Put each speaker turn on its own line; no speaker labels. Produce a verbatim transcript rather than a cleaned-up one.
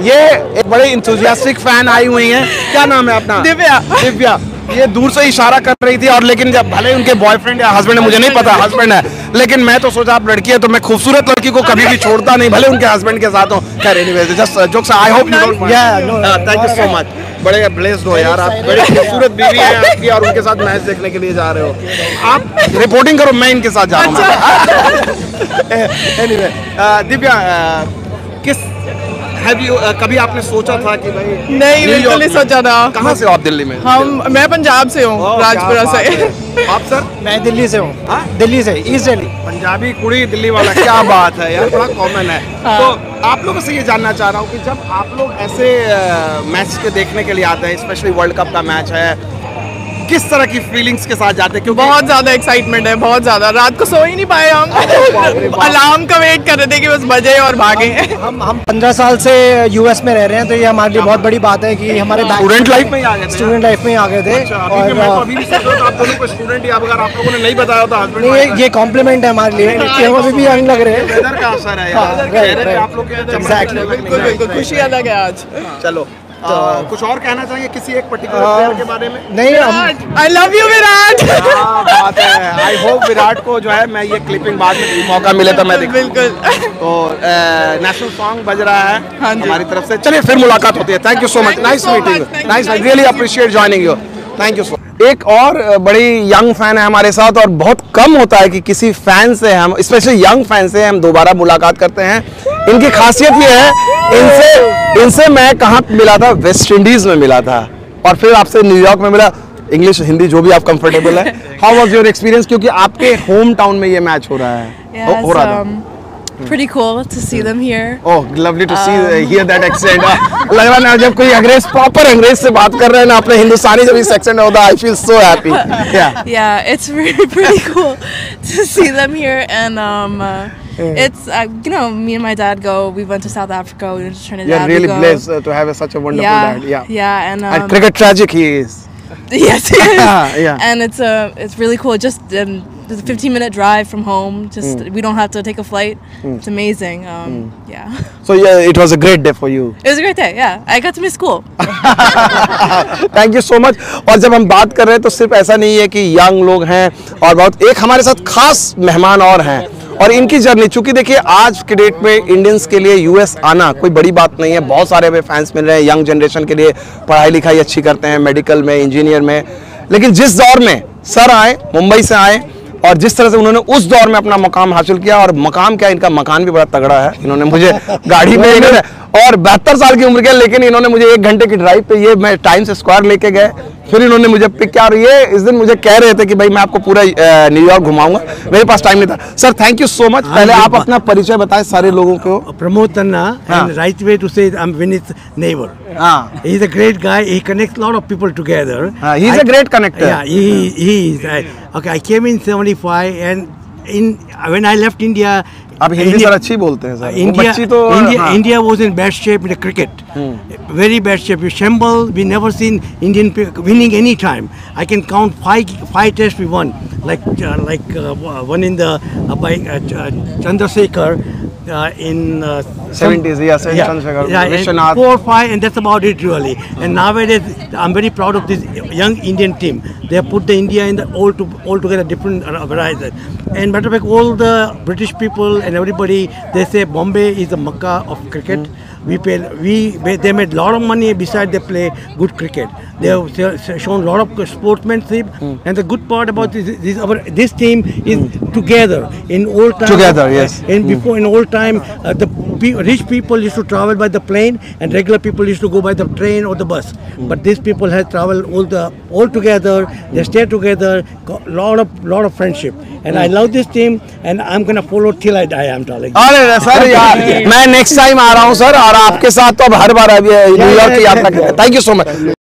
ये एक बड़े इंथुजियास्टिक फैन आई हुई हैं। क्या नाम है अपना?
दिव्या।
दिव्या ये दूर से इशारा कर रही थी, और लेकिन जब भले उनके बॉयफ्रेंड या हस्बैंड है, मुझे नहीं पता हस्बैंड है, लेकिन मैं तो सोचा आप लड़की है तो मैं खूबसूरत लड़की को कभी भी छोड़ता नहीं, भले उनके हस्बैंड के साथ हो। खैर anyways just jokes, I hope you don't mind. Thank you so much, बड़े ब्लेस्ड हो यार आप, बड़ी खूबसूरत बीवी है आपकी और उनके साथ मैच देखने के लिए जा रहे हो। आप रिपोर्टिंग करो, मैं इनके साथ जा रहा हूँ। एनीवे दिव्या, किस Have you, uh, कभी आपने सोचा था कि भाई?
नहीं, बिल्कुल नहीं सोचा था।
कहाँ से हो आप दिल्ली में?
हम मैं पंजाब से हूँ, राजपुरा से।
आप सर?
मैं दिल्ली से हूँ। दिल्ली से, ईस्ट दिल्ली।
पंजाबी कुड़ी दिल्ली वाला, क्या बात है यार, बड़ा कॉमन है। हाँ। तो आप लोगों से ये जानना चाह रहा हूँ कि जब आप लोग ऐसे मैच के देखने के लिए आते हैं, स्पेशली वर्ल्ड कप का मैच है, किस तरह की फीलिंग्स के साथ जाते हैं? क्योंकि
बहुत ज्यादा एक्साइटमेंट है, बहुत ज्यादा। रात को सो ही नहीं पाए हम, अलार्म का वेट कर रहे थे कि बस बजे और भागे।
हम हम पंद्रह साल से यूएस में रह रहे हैं, तो ये हमारे लिए बहुत बड़ी बात है कि हमारे
स्टूडेंट लाइफ में ही आ गए थे।
स्टूडेंट लाइफ में ही आ गए थे।
अच्छा, अभी और मैं तो अभी भी सोच रहा था आप दोनों को स्टूडेंट, या अगर आप लोगों ने नहीं बताया होता हस्बैंड।
नहीं, ये कॉम्प्लीमेंट है हमारे लिए कि हम अभी भी यंग लग रहे हैं।
वेदर का असर है यार, आप लोग के
एग्जैक्टली,
बिल्कुल बिल्कुल खुशी अलग है आज।
चलो तो कुछ और कहना चाहिए किसी एक पर्टिकुलर प्लेयर के बारे में?
नहीं,
आई लव यू विराट।
बात है, आई होप विराट को जो है मैं ये क्लिपिंग बाद में मौका मिले तो मैं दिखाऊं।
बिल्कुल।
तो नेशनल सॉन्ग बज रहा है
हाँ
हमारी तरफ से। चलिए फिर मुलाकात होती है। Thank you so much, nice meeting you, nice, I really appreciate joining you, thank you so much. एक और बड़ी यंग फैन है हमारे साथ, और बहुत कम होता है कि किसी फैन से हम, स्पेशली यंग फैन से हम दोबारा मुलाकात करते हैं। इनकी खासियत ये है, इनसे इनसे मैं कहाँ मिला था? वेस्ट इंडीज में मिला था, और फिर आपसे न्यूयॉर्क में मिला। इंग्लिश हिंदी जो भी आप कंफर्टेबल है। How was your experience? क्योंकि आपके होम टाउन में ये मैच हो रहा है।
Yeah,
हो, हो रहा था।
um, pretty cool to see them here.
Oh, lovely to see uh, hear that accent. लग रहा है जब कोई अंग्रेज, प्रॉपर अंग्रेज से बात कर रहे हैं ना, अपने हिंदुस्तानी जब इस एक्सेंट होता है, I feel so happy. Yeah.
Yeah, it's really pretty cool to see them here, and um, uh, it's uh, you know, me and my dad go. We went to South Africa. We went to Trinidad.
You're really
we go.
blessed uh, to have a, such a wonderful
Yeah,
dad. Yeah.
yeah, and um,
And cricket tragic he is.
yes, he is.
Yeah.
And it's uh, it's really cool. Just um, it's a fifteen minute drive from home. Just
Mm.
we don't have to take a flight.
Mm.
It's amazing. Um,
Mm.
Yeah.
So yeah, it was a great day for you.
It was a great day. Yeah, I got to miss school.
Thank you so much. और जब हम बात कर रहे हैं तो सिर्फ ऐसा नहीं है कि यंग लोग हैं, और बहुत एक हमारे साथ खास मेहमान और हैं, और इनकी जर्नी, चूंकि देखिए आज के डेट में इंडियंस के लिए यूएस आना कोई बड़ी बात नहीं है। बहुत सारे वे फैंस मिल रहे हैं यंग जनरेशन के लिए, पढ़ाई लिखाई अच्छी करते हैं, मेडिकल में, इंजीनियर में, लेकिन जिस दौर में सर आए, मुंबई से आए, और जिस तरह से उन्होंने उस दौर में अपना मकाम हासिल किया, और मकाम क्या, इनका मकान भी बड़ा तगड़ा है। इन्होंने मुझे गाड़ी में, इन्होंने, और बहत्तर साल की उम्र के, लेकिन इन्होंने मुझे एक घंटे की ड्राइव पे ये मैं टाइम्स स्क्वायर लेके गए, फिर इन्होंने मुझे पिक किया, और ये इस दिन मुझे कह रहे थे कि भाई मैं आपको पूरा न्यूयॉर्क घुमाऊंगा। मेरे पास टाइम नहीं था। Sir thank you so much. पहले आप अपना परिचय बताएं सारे लोगों को।
Pramod Tanna, and right way to say it, I'm Vinith's neighbor.
हाँ,
He's a great guy. He connects a lot of people together.
हाँ, he's a great connector.
Yeah, he he is. I, okay, I came in seventy-five, and in when I left India.
आप Hindi sir अच्छी बोलते हैं sir.
India,
बच्ची तो
India,
हाँ।
India was in bad shape in the cricket. Very bad shape. We shamble. We never seen Indian pe- winning any time. I can count five five tests we won. Like uh, like uh, one in the uh, by uh, Chandrasekhar uh, in uh,
seventies. Yeah, Chandrasekhar.
yeah,
Vishwanath.
four or five, and that's about it really. And nowadays, I'm very proud of this young Indian team. They have put the India in the all to all together different uh, horizon. And matter of fact, all the British people and everybody, they say Bombay is the Mecca of cricket. Mm. We pay, we they made a lot of money. Besides, they play good cricket. They have shown a lot of sportsmanship. Mm. And the good part about this, this our this team is mm. together in old time.
Together, yes.
And mm. before in old time, uh, the rich people used to travel by the plane, and regular people used to go by the train or the bus. Mm. But these people have traveled all the all together. They stay together. Lot of lot of friendship. And mm. I love this team, and I'm gonna follow till I die. I'm telling you.
अरे sir यार, मैं next time आ रहा हूँ sir, और आपके साथ तो अब हर बार अभी न्यूयॉर्क की यात्रा। Thank you so much.